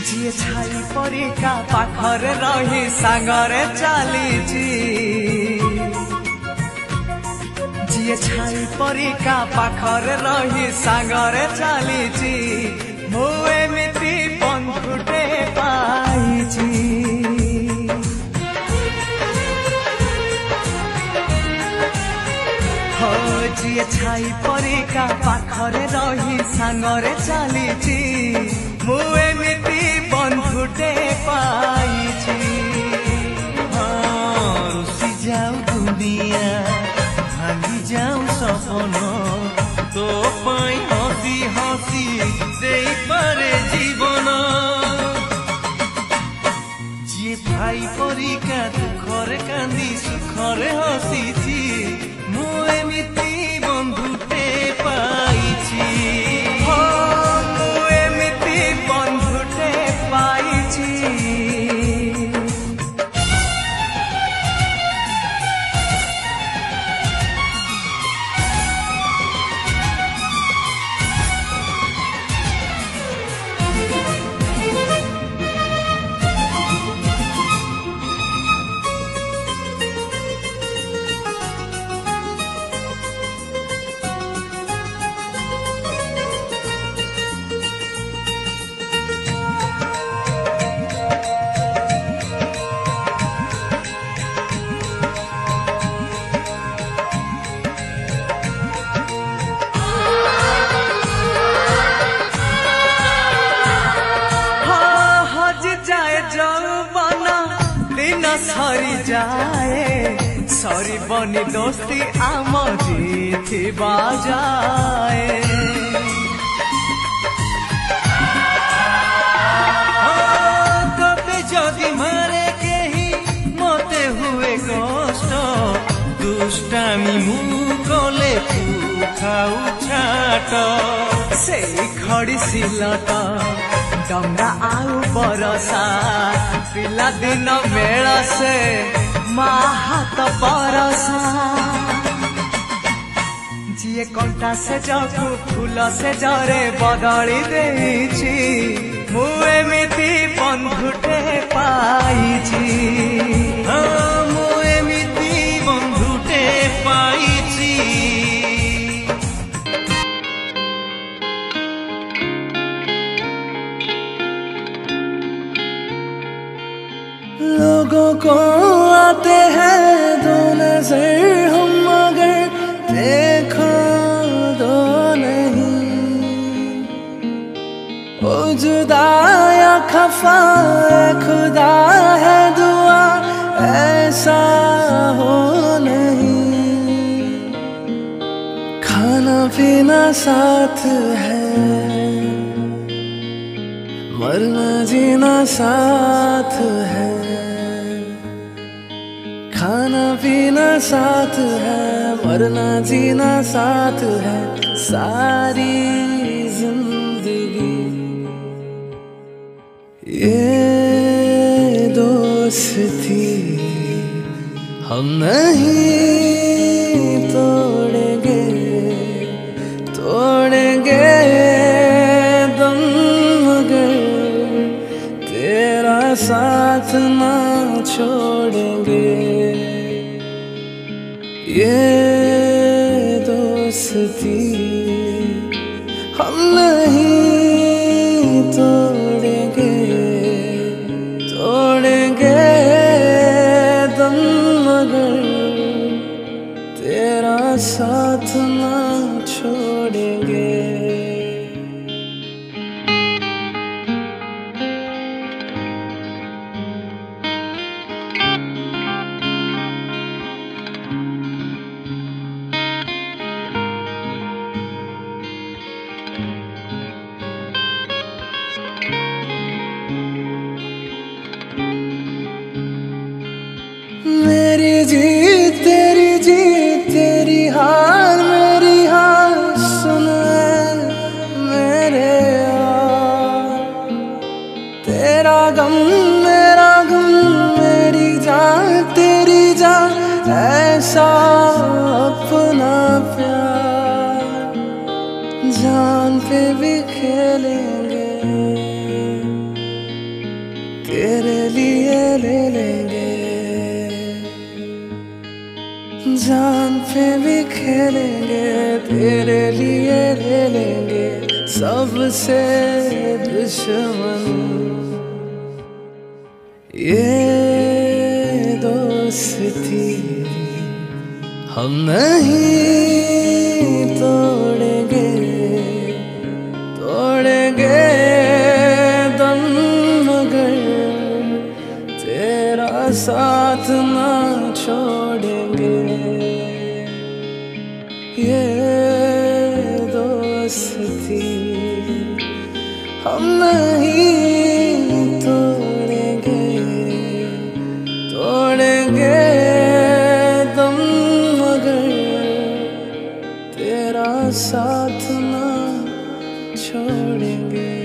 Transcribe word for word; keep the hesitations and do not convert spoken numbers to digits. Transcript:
जी छाई परिका पाखरे रही सांगरे चलीची जी छाई परिका पाखरे रही सांगरे चलीची मु एमिति बंधुटे पाइची हो जी छाई परिका पाखरे रही सांगरे चलीची मु एमिति बंधुटे पाइची रुसी जाऊ दुनिया भांगी जाऊ सपन तो पाई हसी हसी दे पारे जीवन जी भाई परिका दुखरे कांदी सुखरे हसीची मु एमिति बंधुटे पाइची सरी जाए सरी बनी दोस्ती आम जीथी बाजाए तबे जदि मारे केही मते हुए कष्ट दुष्टामी मु कले तू खाऊ छाट से खड़ी सिलट डंगा आउ बरसा पिला दिन मेल से माँ हाथ बरसा जी कंटा से जखु फूल से जरे बदली देछि मु एमिति बंधुटे पाइछि मु एमिति बंधुटे पाइछि लोगों को आते हैं दो नजर हम मगर देखो दो नहीं ओ जुदा या खफा खुदा है दुआ ऐसा हो नहीं खाना पीना साथ है मरना जीना साथ है खाना पीना साथ है मरना जीना साथ है सारी जिंदगी ये दोस्ती हम नहीं तोड़ेंगे तोड़ेंगे दम मगर तेरा साथ ना छोड़ेंगे ये दोस्ती हम नहीं तोड़ेंगे तोड़ेंगे दम मगर तेरा साथ ना छोड़ेंगे मेरी जीत तेरी जीत तेरी हार मेरी हार सुन मेरे यार तेरा गम मेरा गम मेरी जान तेरी जान ऐसा अपना प्यार जान पे भी खेलेंगे जान पे भी खेलेंगे, तेरे लिए ले लेंगे सबसे दुश्मन। ये दोस्ती हम नहीं तोड़ेंगे, तोड़ेंगे दम मगर तेरा साथ ना छोड़ेंगे। ये दोस्ती हम नहीं तोड़ेंगे, तोड़ेंगे दम मगर तेरा साथ ना छोड़ेंगे।